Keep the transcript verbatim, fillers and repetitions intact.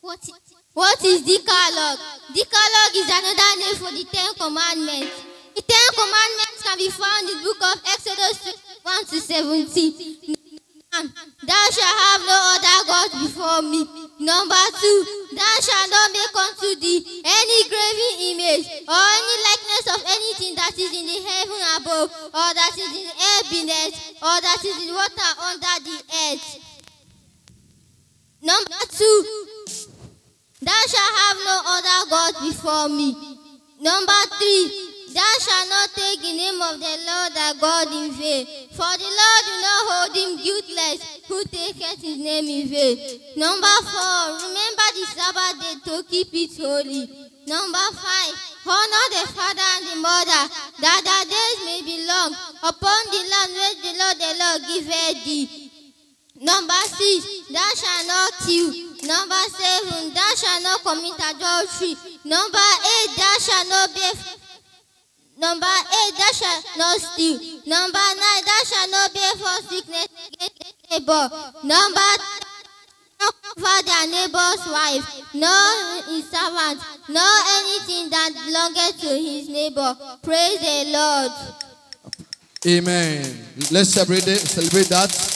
What is, what is Decalogue? Decalogue is another name for the Ten Commandments. The Ten Commandments can be found in the book of Exodus one to seventeen. Thou shalt have no other God before me. Number two, thou shalt not make unto thee any graven image or any likeness of anything that is in the heaven above, or that is in the air beneath, or that is in water under the earth. Number two, thou shalt have no other God before me. Number three, thou shalt not take the name of the Lord thy God in vain, for the Lord will not hold him guiltless who taketh his name in vain. Number four, remember the Sabbath day to keep it holy. Number five, honor the father and the mother, that their days may be long upon the land which the Lord the Lord giveth thee. Number six, thou shalt not kill. Number seven, thou shalt not commit adultery. Number eight, thou shalt not bear. Number eight, thou shalt not steal. Number nine, thou shalt not bear false witness against neighbor. Number ten, not cover their neighbor's wife, nor his servant, nor anything that belongeth to his neighbor. Praise the Lord. Amen. Let's celebrate it, celebrate that.